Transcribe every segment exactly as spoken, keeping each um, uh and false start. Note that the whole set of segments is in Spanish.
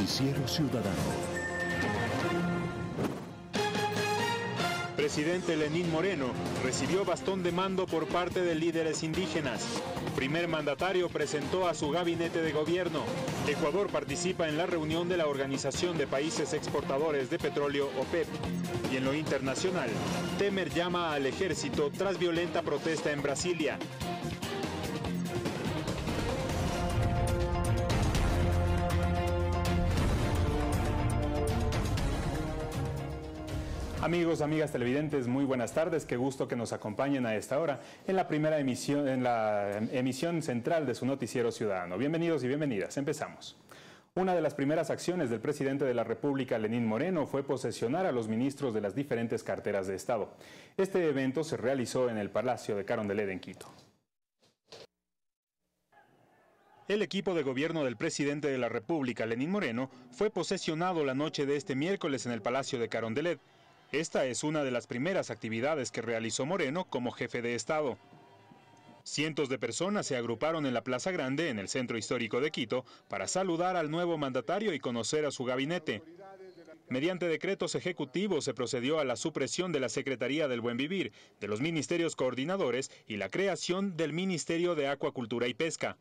Noticiero Ciudadano. Presidente Lenín Moreno recibió bastón de mando por parte de líderes indígenas. Primer mandatario presentó a su gabinete de gobierno. Ecuador participa en la reunión de la Organización de Países Exportadores de Petróleo, OPEP. Y en lo internacional, Temer llama al ejército tras violenta protesta en Brasilia. Amigos, amigas televidentes, muy buenas tardes. Qué gusto que nos acompañen a esta hora en la primera emisión, en la emisión central de su noticiero ciudadano. Bienvenidos y bienvenidas. Empezamos. Una de las primeras acciones del presidente de la República, Lenín Moreno, fue posesionar a los ministros de las diferentes carteras de Estado. Este evento se realizó en el Palacio de Carondelet en Quito. El equipo de gobierno del presidente de la República, Lenín Moreno, fue posesionado la noche de este miércoles en el Palacio de Carondelet. Esta es una de las primeras actividades que realizó Moreno como jefe de Estado. Cientos de personas se agruparon en la Plaza Grande, en el centro histórico de Quito, para saludar al nuevo mandatario y conocer a su gabinete. Mediante decretos ejecutivos se procedió a la supresión de la Secretaría del Buen Vivir, de los ministerios coordinadores y la creación del Ministerio de Acuacultura y Pesca.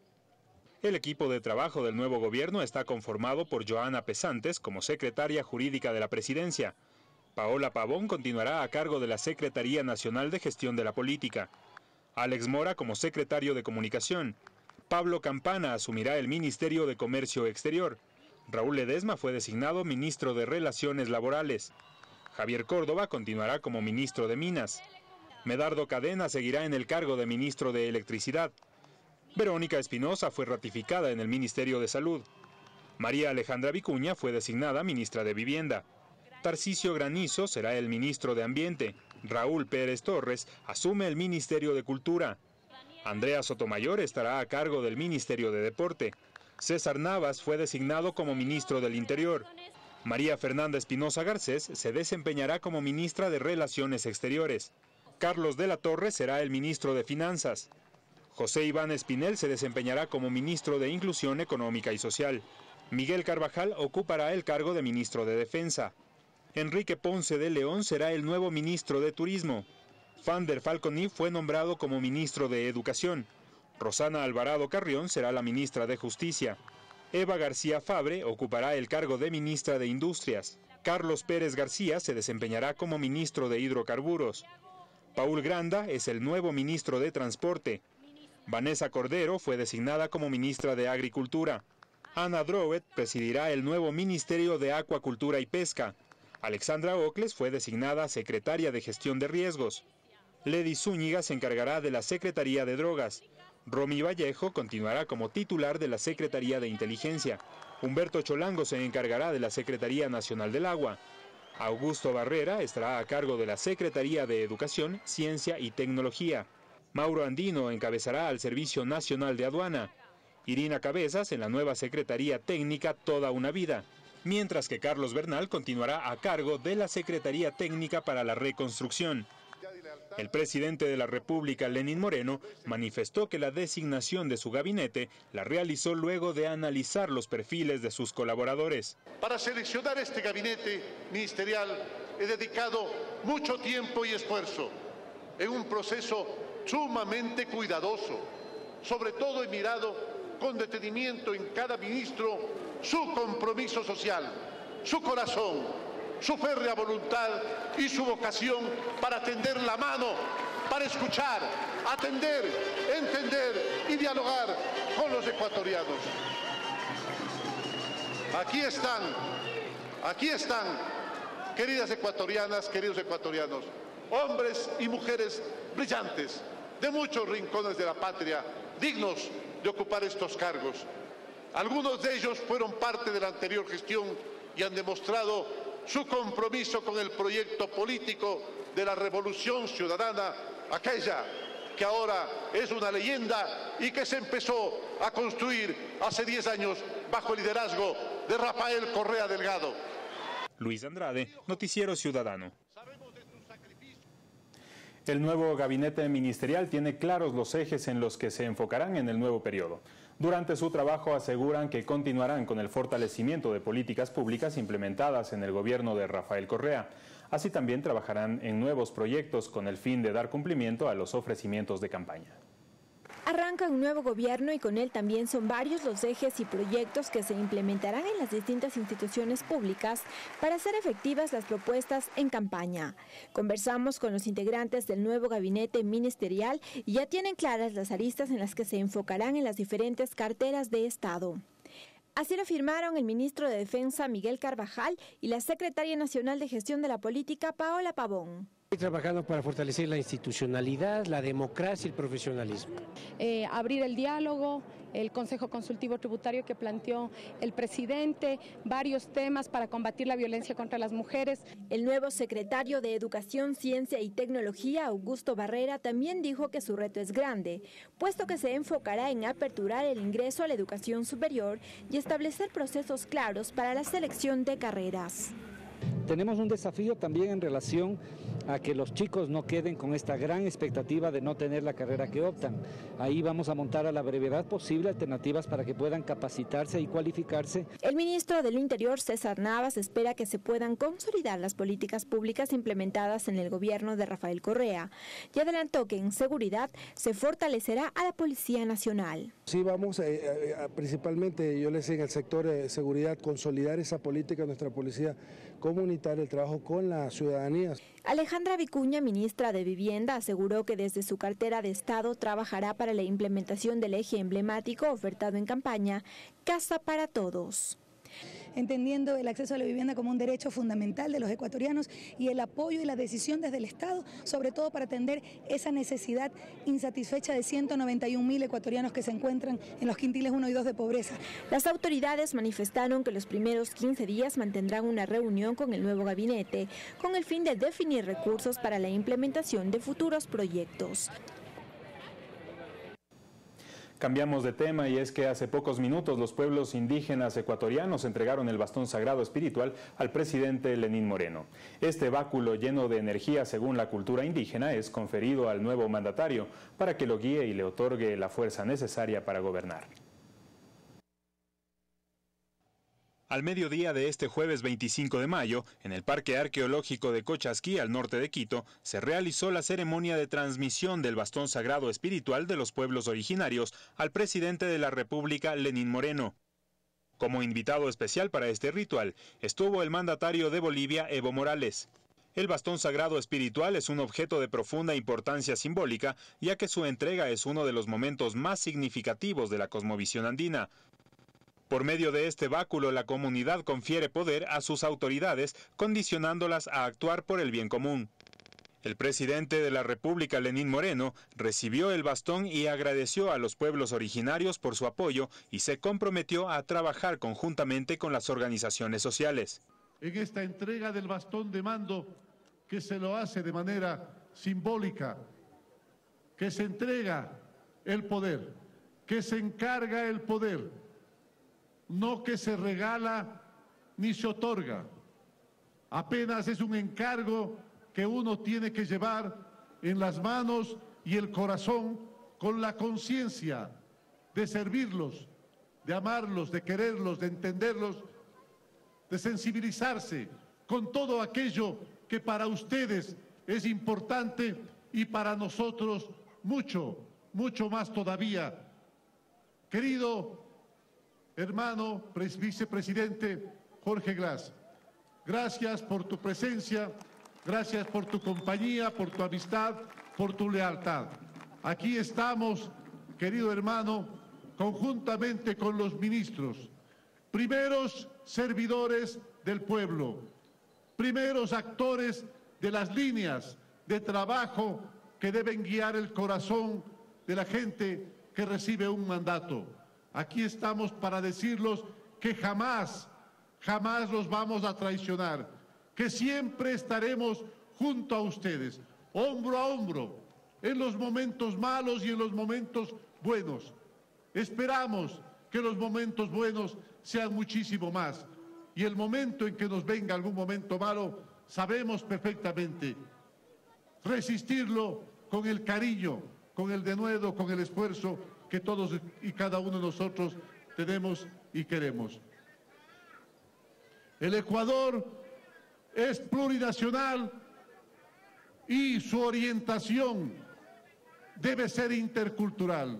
El equipo de trabajo del nuevo gobierno está conformado por Joana Pesantes como secretaria jurídica de la presidencia. Paola Pavón continuará a cargo de la Secretaría Nacional de Gestión de la Política. Alex Mora como secretario de Comunicación. Pablo Campana asumirá el Ministerio de Comercio Exterior. Raúl Ledesma fue designado ministro de Relaciones Laborales. Javier Córdoba continuará como ministro de Minas. Medardo Cadena seguirá en el cargo de ministro de Electricidad. Verónica Espinosa fue ratificada en el Ministerio de Salud. María Alejandra Vicuña fue designada ministra de Vivienda. Tarcisio Granizo será el ministro de Ambiente. Raúl Pérez Torres asume el Ministerio de Cultura. Andrea Sotomayor estará a cargo del Ministerio de Deporte. César Navas fue designado como ministro del Interior. María Fernanda Espinosa Garcés se desempeñará como ministra de Relaciones Exteriores. Carlos de la Torre será el ministro de Finanzas. José Iván Espinel se desempeñará como ministro de Inclusión Económica y Social. Miguel Carvajal ocupará el cargo de ministro de Defensa. Enrique Ponce de León será el nuevo ministro de Turismo. Fander Falconi fue nombrado como ministro de Educación. Rosana Alvarado Carrión será la ministra de Justicia. Eva García Fabre ocupará el cargo de ministra de Industrias. Carlos Pérez García se desempeñará como ministro de Hidrocarburos. Paul Granda es el nuevo ministro de Transporte. Vanessa Cordero fue designada como ministra de Agricultura. Ana Drouet presidirá el nuevo Ministerio de Acuacultura y Pesca. Alexandra Ocles fue designada secretaria de Gestión de Riesgos. Ledy Zúñiga se encargará de la Secretaría de Drogas. Romy Vallejo continuará como titular de la Secretaría de Inteligencia. Humberto Cholango se encargará de la Secretaría Nacional del Agua. Augusto Barrera estará a cargo de la Secretaría de Educación, Ciencia y Tecnología. Mauro Andino encabezará al Servicio Nacional de Aduana. Irina Cabezas en la nueva Secretaría Técnica Toda una Vida. Mientras que Carlos Bernal continuará a cargo de la Secretaría Técnica para la Reconstrucción. El presidente de la República, Lenín Moreno, manifestó que la designación de su gabinete la realizó luego de analizar los perfiles de sus colaboradores. Para seleccionar este gabinete ministerial he dedicado mucho tiempo y esfuerzo en un proceso sumamente cuidadoso. Sobre todo he mirado con detenimiento en cada ministro su compromiso social, su corazón, su férrea voluntad y su vocación para tender la mano, para escuchar, atender, entender y dialogar con los ecuatorianos. Aquí están, aquí están, queridas ecuatorianas, queridos ecuatorianos, hombres y mujeres brillantes de muchos rincones de la patria, dignos de ocupar estos cargos. Algunos de ellos fueron parte de la anterior gestión y han demostrado su compromiso con el proyecto político de la Revolución Ciudadana, aquella que ahora es una leyenda y que se empezó a construir hace diez años bajo el liderazgo de Rafael Correa Delgado. Luis Andrade, Noticiero Ciudadano. El nuevo gabinete ministerial tiene claros los ejes en los que se enfocarán en el nuevo periodo. Durante su trabajo aseguran que continuarán con el fortalecimiento de políticas públicas implementadas en el gobierno de Rafael Correa. Así también trabajarán en nuevos proyectos con el fin de dar cumplimiento a los ofrecimientos de campaña. Arranca un nuevo gobierno y con él también son varios los ejes y proyectos que se implementarán en las distintas instituciones públicas para hacer efectivas las propuestas en campaña. Conversamos con los integrantes del nuevo gabinete ministerial y ya tienen claras las aristas en las que se enfocarán en las diferentes carteras de Estado. Así lo afirmaron el ministro de Defensa, Miguel Carvajal, y la secretaria nacional de Gestión de la Política, Paola Pavón. Estoy trabajando para fortalecer la institucionalidad, la democracia y el profesionalismo. Eh, abrir el diálogo, el Consejo Consultivo Tributario que planteó el presidente, varios temas para combatir la violencia contra las mujeres. El nuevo secretario de Educación, Ciencia y Tecnología, Augusto Barrera, también dijo que su reto es grande, puesto que se enfocará en aperturar el ingreso a la educación superior y establecer procesos claros para la selección de carreras. Tenemos un desafío también en relación a que los chicos no queden con esta gran expectativa de no tener la carrera que optan. Ahí vamos a montar a la brevedad posible alternativas para que puedan capacitarse y cualificarse. El ministro del Interior, César Navas, espera que se puedan consolidar las políticas públicas implementadas en el gobierno de Rafael Correa y adelantó que en seguridad se fortalecerá a la Policía Nacional. Sí, vamos eh, eh, principalmente, yo les decía, en el sector de seguridad, consolidar esa política de nuestra policía comunitaria, el trabajo con la ciudadanía. Alejandra Vicuña, ministra de Vivienda, aseguró que desde su cartera de Estado trabajará para la implementación del eje emblemático ofertado en campaña, Casa para Todos. Entendiendo el acceso a la vivienda como un derecho fundamental de los ecuatorianos y el apoyo y la decisión desde el Estado, sobre todo para atender esa necesidad insatisfecha de ciento noventa y un mil ecuatorianos que se encuentran en los quintiles uno y dos de pobreza. Las autoridades manifestaron que los primeros quince días mantendrán una reunión con el nuevo gabinete con el fin de definir recursos para la implementación de futuros proyectos. Cambiamos de tema y es que hace pocos minutos los pueblos indígenas ecuatorianos entregaron el bastón sagrado espiritual al presidente Lenín Moreno. Este báculo lleno de energía según la cultura indígena es conferido al nuevo mandatario para que lo guíe y le otorgue la fuerza necesaria para gobernar. Al mediodía de este jueves veinticinco de mayo, en el Parque Arqueológico de Cochasquí, al norte de Quito, se realizó la ceremonia de transmisión del bastón sagrado espiritual de los pueblos originarios al presidente de la República, Lenín Moreno. Como invitado especial para este ritual, estuvo el mandatario de Bolivia, Evo Morales. El bastón sagrado espiritual es un objeto de profunda importancia simbólica, ya que su entrega es uno de los momentos más significativos de la cosmovisión andina. Por medio de este báculo, la comunidad confiere poder a sus autoridades, condicionándolas a actuar por el bien común. El presidente de la República, Lenín Moreno, recibió el bastón y agradeció a los pueblos originarios por su apoyo y se comprometió a trabajar conjuntamente con las organizaciones sociales. En esta entrega del bastón de mando, que se lo hace de manera simbólica, que se entrega el poder, que se encarga el poder, no que se regala ni se otorga, apenas es un encargo que uno tiene que llevar en las manos y el corazón con la conciencia de servirlos, de amarlos, de quererlos, de entenderlos, de sensibilizarse con todo aquello que para ustedes es importante y para nosotros mucho, mucho más todavía. Querido hermano vicepresidente Jorge Glass, gracias por tu presencia, gracias por tu compañía, por tu amistad, por tu lealtad. Aquí estamos, querido hermano, conjuntamente con los ministros, primeros servidores del pueblo, primeros actores de las líneas de trabajo que deben guiar el corazón de la gente que recibe un mandato. Aquí estamos para decirles que jamás, jamás los vamos a traicionar, que siempre estaremos junto a ustedes, hombro a hombro, en los momentos malos y en los momentos buenos. Esperamos que los momentos buenos sean muchísimo más. Y el momento en que nos venga algún momento malo, sabemos perfectamente, resistirlo con el cariño, con el denuedo, con el esfuerzo que todos y cada uno de nosotros tenemos y queremos. El Ecuador es plurinacional y su orientación debe ser intercultural.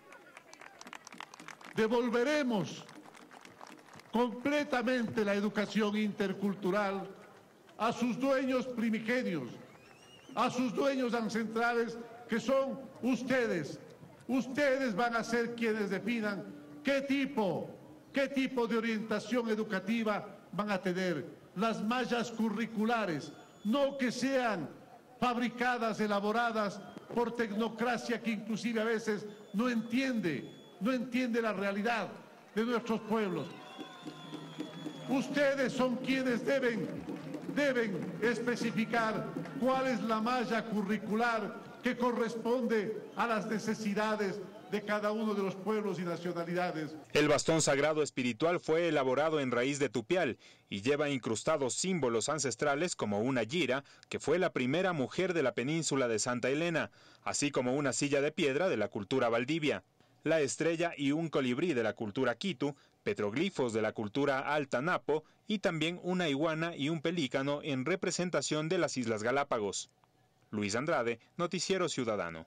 Devolveremos completamente la educación intercultural a sus dueños primigenios, a sus dueños ancestrales, que son ustedes. Ustedes van a ser quienes definan qué tipo, qué tipo de orientación educativa van a tener, las mallas curriculares, no que sean fabricadas, elaboradas por tecnocracia que inclusive a veces no entiende, no entiende la realidad de nuestros pueblos. Ustedes son quienes deben, deben especificar cuál es la malla curricular que corresponde a las necesidades de cada uno de los pueblos y nacionalidades. El bastón sagrado espiritual fue elaborado en raíz de tupial y lleva incrustados símbolos ancestrales como una yira, que fue la primera mujer de la península de Santa Elena, así como una silla de piedra de la cultura Valdivia, la estrella y un colibrí de la cultura Quitu, petroglifos de la cultura Alta Napo y también una iguana y un pelícano en representación de las Islas Galápagos. Luis Andrade, Noticiero Ciudadano.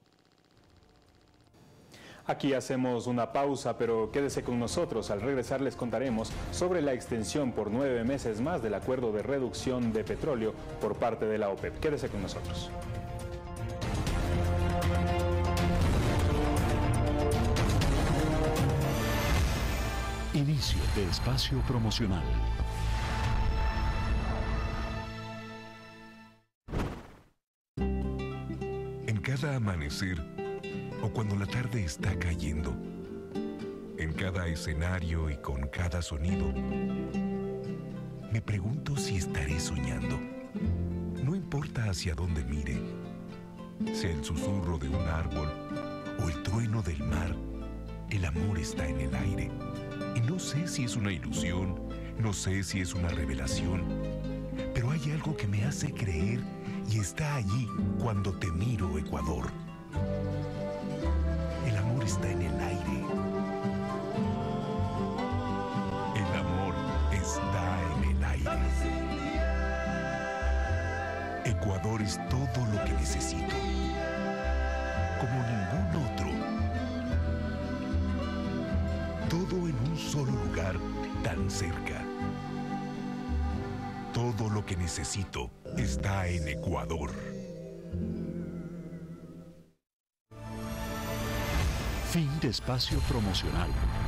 Aquí hacemos una pausa, pero quédese con nosotros. Al regresar les contaremos sobre la extensión por nueve meses más del acuerdo de reducción de petróleo por parte de la OPEP. Quédese con nosotros. Inicio de espacio promocional. En cada amanecer o cuando la tarde está cayendo, en cada escenario y con cada sonido, me pregunto si estaré soñando. No importa hacia dónde mire, sea el susurro de un árbol o el trueno del mar, el amor está en el aire. Y no sé si es una ilusión, no sé si es una revelación, pero hay algo que me hace creer y está allí cuando te miro, Ecuador. El amor está en el aire. El amor está en el aire. Ecuador es todo lo que necesito, como ningún otro. Todo en un solo lugar, tan cerca. Todo lo que necesito está en Ecuador. Fin de espacio promocional.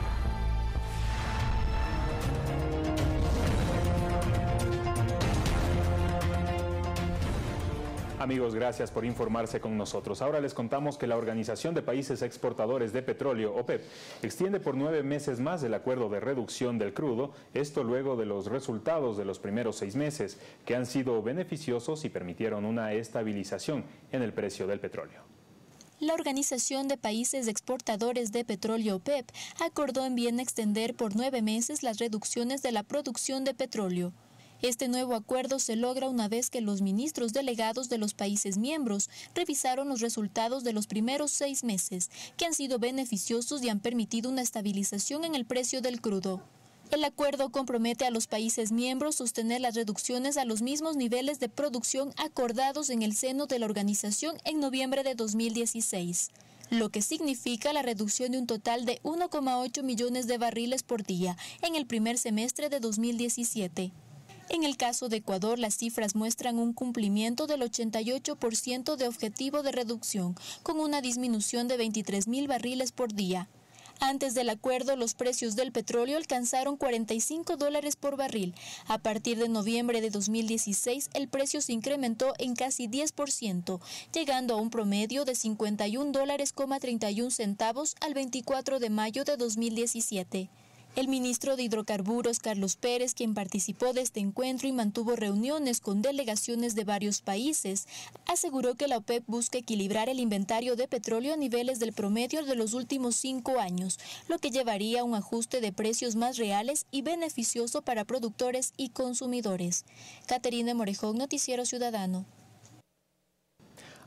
Amigos, gracias por informarse con nosotros. Ahora les contamos que la Organización de Países Exportadores de Petróleo, OPEP, extiende por nueve meses más el acuerdo de reducción del crudo, esto luego de los resultados de los primeros seis meses, que han sido beneficiosos y permitieron una estabilización en el precio del petróleo. La Organización de Países Exportadores de Petróleo, OPEP, acordó en Viena extender por nueve meses las reducciones de la producción de petróleo. Este nuevo acuerdo se logra una vez que los ministros delegados de los países miembros revisaron los resultados de los primeros seis meses, que han sido beneficiosos y han permitido una estabilización en el precio del crudo. El acuerdo compromete a los países miembros sostener las reducciones a los mismos niveles de producción acordados en el seno de la organización en noviembre de dos mil dieciséis, lo que significa la reducción de un total de uno coma ocho millones de barriles por día en el primer semestre de dos mil diecisiete. En el caso de Ecuador, las cifras muestran un cumplimiento del ochenta y ocho por ciento de objetivo de reducción, con una disminución de veintitrés mil barriles por día. Antes del acuerdo, los precios del petróleo alcanzaron cuarenta y cinco dólares por barril. A partir de noviembre de dos mil dieciséis, el precio se incrementó en casi diez por ciento, llegando a un promedio de cincuenta y un dólares con treinta y un centavos al veinticuatro de mayo de dos mil diecisiete. El ministro de Hidrocarburos, Carlos Pérez, quien participó de este encuentro y mantuvo reuniones con delegaciones de varios países, aseguró que la OPEP busca equilibrar el inventario de petróleo a niveles del promedio de los últimos cinco años, lo que llevaría a un ajuste de precios más reales y beneficioso para productores y consumidores. Caterina Morejón, Noticiero Ciudadano.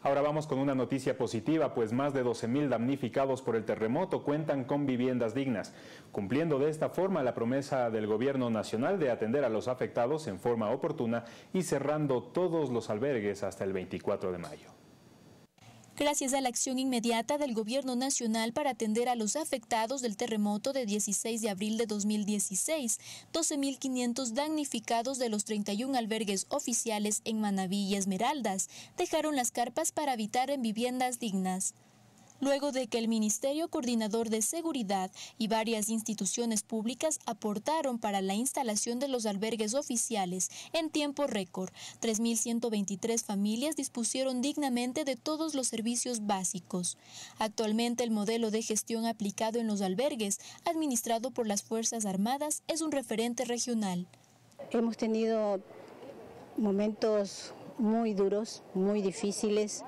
Ahora vamos con una noticia positiva, pues más de doce mil damnificados por el terremoto cuentan con viviendas dignas, cumpliendo de esta forma la promesa del gobierno nacional de atender a los afectados en forma oportuna y cerrando todos los albergues hasta el veinticuatro de mayo. Gracias a la acción inmediata del Gobierno Nacional para atender a los afectados del terremoto de dieciséis de abril de dos mil dieciséis, doce mil quinientos damnificados de los treinta y un albergues oficiales en Manabí y Esmeraldas dejaron las carpas para habitar en viviendas dignas. Luego de que el Ministerio Coordinador de Seguridad y varias instituciones públicas aportaron para la instalación de los albergues oficiales en tiempo récord, tres mil ciento veintitrés familias dispusieron dignamente de todos los servicios básicos. Actualmente el modelo de gestión aplicado en los albergues, administrado por las Fuerzas Armadas, es un referente regional. Hemos tenido momentos muy duros, muy difíciles,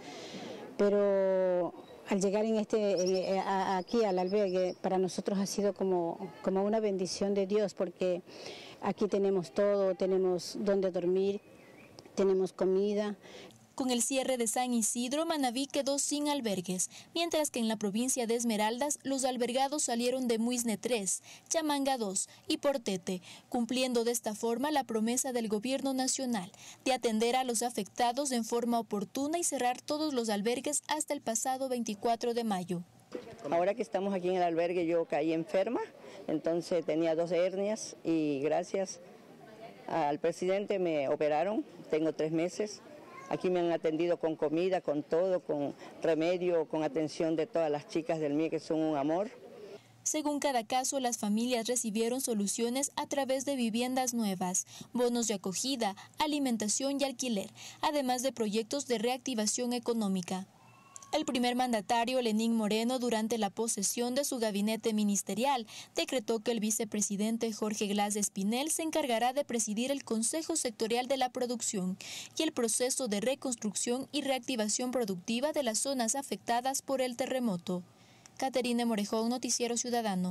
pero al llegar en este, en, a, aquí al albergue, para nosotros ha sido como, como una bendición de Dios, porque aquí tenemos todo, tenemos donde dormir, tenemos comida. Con el cierre de San Isidro, Manabí quedó sin albergues, mientras que en la provincia de Esmeraldas los albergados salieron de Muisne tres, Chamanga dos y Portete, cumpliendo de esta forma la promesa del Gobierno Nacional de atender a los afectados en forma oportuna y cerrar todos los albergues hasta el pasado veinticuatro de mayo. Ahora que estamos aquí en el albergue yo caí enferma, entonces tenía dos hernias y gracias al presidente me operaron, tengo tres meses. Aquí me han atendido con comida, con todo, con remedio, con atención de todas las chicas del M I E que son un amor. Según cada caso, las familias recibieron soluciones a través de viviendas nuevas, bonos de acogida, alimentación y alquiler, además de proyectos de reactivación económica. El primer mandatario, Lenín Moreno, durante la posesión de su gabinete ministerial, decretó que el vicepresidente Jorge Glass Espinel se encargará de presidir el Consejo Sectorial de la Producción y el proceso de reconstrucción y reactivación productiva de las zonas afectadas por el terremoto. Caterine Morejón, Noticiero Ciudadano.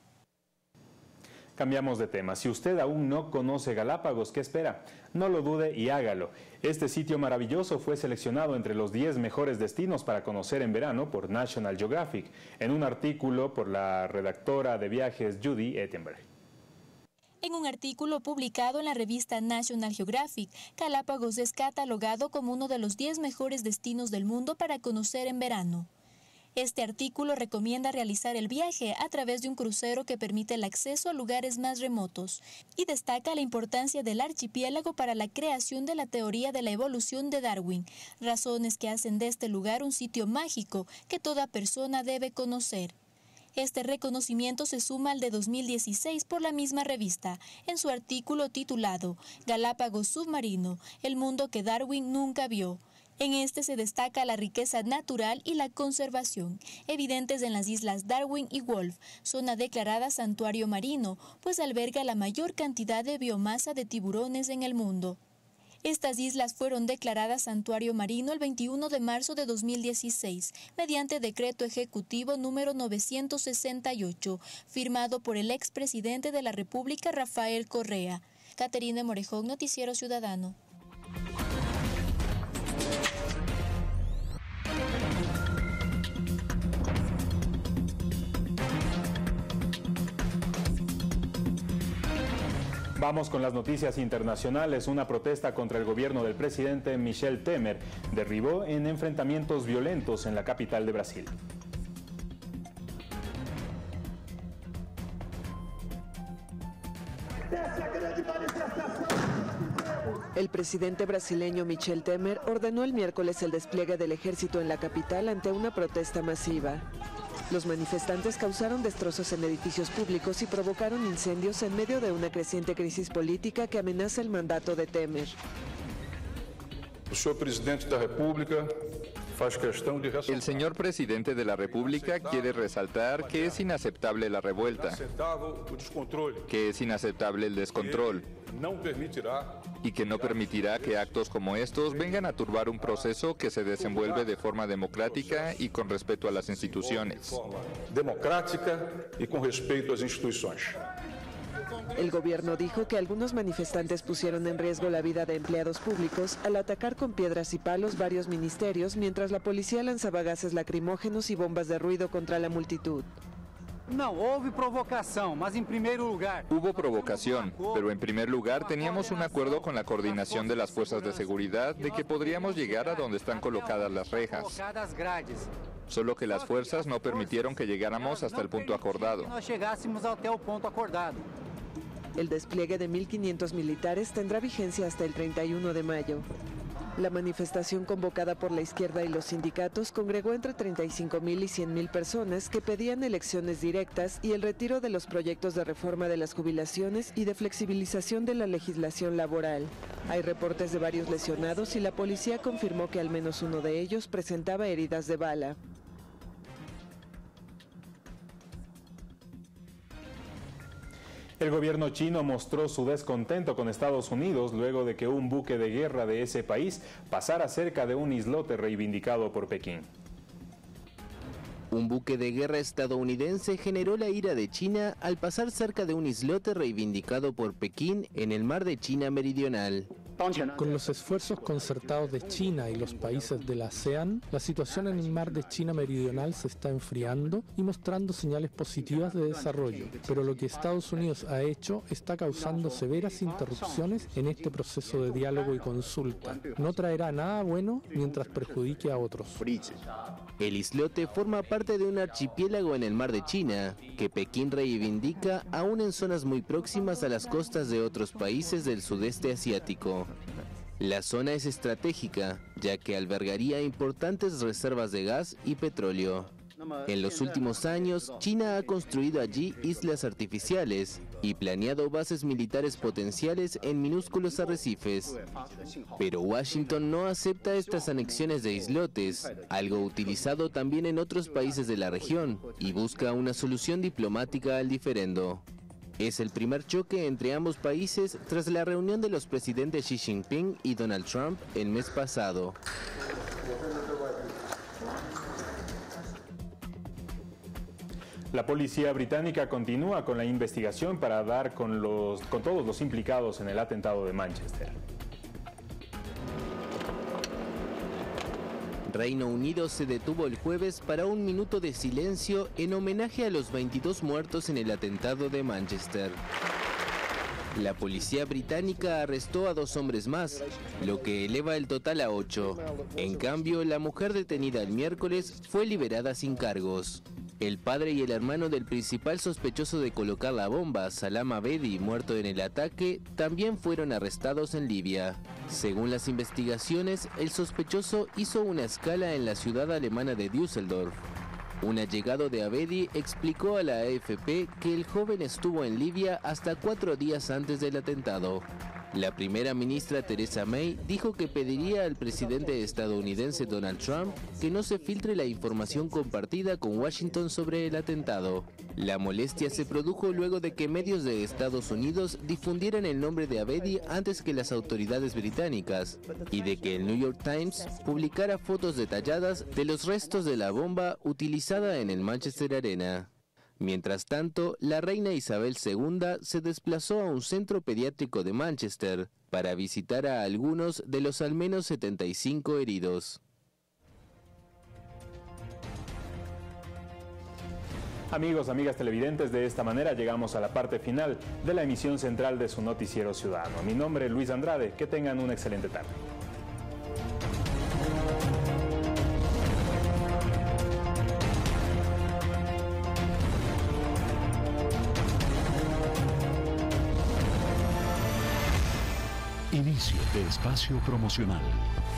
Cambiamos de tema. Si usted aún no conoce Galápagos, ¿qué espera? No lo dude y hágalo. Este sitio maravilloso fue seleccionado entre los diez mejores destinos para conocer en verano por National Geographic, en un artículo por la redactora de viajes Judy Ettenberg. En un artículo publicado en la revista National Geographic, Galápagos es catalogado como uno de los diez mejores destinos del mundo para conocer en verano. Este artículo recomienda realizar el viaje a través de un crucero que permite el acceso a lugares más remotos y destaca la importancia del archipiélago para la creación de la teoría de la evolución de Darwin, razones que hacen de este lugar un sitio mágico que toda persona debe conocer. Este reconocimiento se suma al de dos mil dieciséis por la misma revista, en su artículo titulado Galápagos submarino, el mundo que Darwin nunca vio. En este se destaca la riqueza natural y la conservación, evidentes en las islas Darwin y Wolf, zona declarada santuario marino, pues alberga la mayor cantidad de biomasa de tiburones en el mundo. Estas islas fueron declaradas santuario marino el veintiuno de marzo de dos mil dieciséis, mediante decreto ejecutivo número novecientos sesenta y ocho, firmado por el expresidente de la República, Rafael Correa. Caterine Morejón, Noticiero Ciudadano. Vamos con las noticias internacionales. Una protesta contra el gobierno del presidente Michel Temer derribó en enfrentamientos violentos en la capital de Brasil. El presidente brasileño Michel Temer ordenó el miércoles el despliegue del ejército en la capital ante una protesta masiva. Los manifestantes causaron destrozos en edificios públicos y provocaron incendios en medio de una creciente crisis política que amenaza el mandato de Temer. El señor presidente de la República El señor presidente de la República quiere resaltar que es inaceptable la revuelta, que es inaceptable el descontrol y que no permitirá que actos como estos vengan a turbar un proceso que se desenvuelve de forma democrática y con respeto a las instituciones. Democrática y con respeto a las instituciones. El gobierno dijo que algunos manifestantes pusieron en riesgo la vida de empleados públicos al atacar con piedras y palos varios ministerios mientras la policía lanzaba gases lacrimógenos y bombas de ruido contra la multitud. No, hubo provocación, mas en primer lugar... Hubo provocación, pero en primer lugar teníamos un acuerdo con la coordinación de las fuerzas de seguridad de que podríamos llegar a donde están colocadas las rejas. Solo que las fuerzas no permitieron que llegáramos hasta el punto acordado. El despliegue de mil quinientos militares tendrá vigencia hasta el treinta y uno de mayo. La manifestación convocada por la izquierda y los sindicatos congregó entre treinta y cinco mil y cien mil personas que pedían elecciones directas y el retiro de los proyectos de reforma de las jubilaciones y de flexibilización de la legislación laboral. Hay reportes de varios lesionados y la policía confirmó que al menos uno de ellos presentaba heridas de bala. El gobierno chino mostró su descontento con Estados Unidos luego de que un buque de guerra de ese país pasara cerca de un islote reivindicado por Pekín. Un buque de guerra estadounidense generó la ira de China al pasar cerca de un islote reivindicado por Pekín en el mar de China Meridional. Con los esfuerzos concertados de China y los países de la ASEAN, la situación en el mar de China Meridional se está enfriando y mostrando señales positivas de desarrollo, pero lo que Estados Unidos ha hecho está causando severas interrupciones en este proceso de diálogo y consulta. No traerá nada bueno mientras perjudique a otros. El islote forma parte de un archipiélago en el mar de China, que Pekín reivindica aún en zonas muy próximas a las costas de otros países del sudeste asiático. La zona es estratégica, ya que albergaría importantes reservas de gas y petróleo. En los últimos años, China ha construido allí islas artificiales y planeado bases militares potenciales en minúsculos arrecifes. Pero Washington no acepta estas anexiones de islotes, algo utilizado también en otros países de la región, y busca una solución diplomática al diferendo. Es el primer choque entre ambos países tras la reunión de los presidentes Xi Jinping y Donald Trump el mes pasado. La policía británica continúa con la investigación para dar con, los, con todos los implicados en el atentado de Manchester. Reino Unido se detuvo el jueves para un minuto de silencio en homenaje a los veintidós muertos en el atentado de Manchester. La policía británica arrestó a dos hombres más, lo que eleva el total a ocho. En cambio, la mujer detenida el miércoles fue liberada sin cargos. El padre y el hermano del principal sospechoso de colocar la bomba, Salam Abedi, muerto en el ataque, también fueron arrestados en Libia. Según las investigaciones, el sospechoso hizo una escala en la ciudad alemana de Düsseldorf. Un allegado de Abedi explicó a la A F P que el joven estuvo en Libia hasta cuatro días antes del atentado. La primera ministra Theresa May dijo que pediría al presidente estadounidense Donald Trump que no se filtre la información compartida con Washington sobre el atentado. La molestia se produjo luego de que medios de Estados Unidos difundieran el nombre de Abedi antes que las autoridades británicas y de que el New York Times publicara fotos detalladas de los restos de la bomba utilizada en el Manchester Arena. Mientras tanto, la reina Isabel segunda se desplazó a un centro pediátrico de Manchester para visitar a algunos de los al menos setenta y cinco heridos. Amigos, amigas televidentes, de esta manera llegamos a la parte final de la emisión central de su noticiero ciudadano. Mi nombre es Luis Andrade, que tengan una excelente tarde. Inicio de espacio promocional.